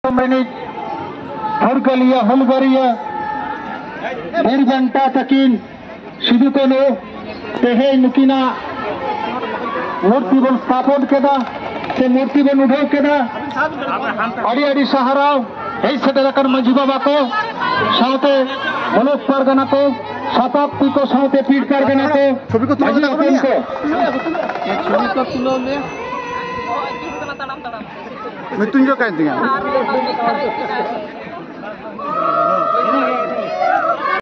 minute हरगलिया हलगरिया निर्घंटा तकिन सिदु कानू तेहे नुकिना मूर्ति बन स्थापन केदा से मूर्ति बन उठाव केदा अड़ी अड़ी सहाराव हेई सेटेराकन मांझी बाबा को साथे ब्लॉक पारगना को शताब्दी को साथे पीठ पारगना को छवि को तुलो ले मृत्युंजय कह दिया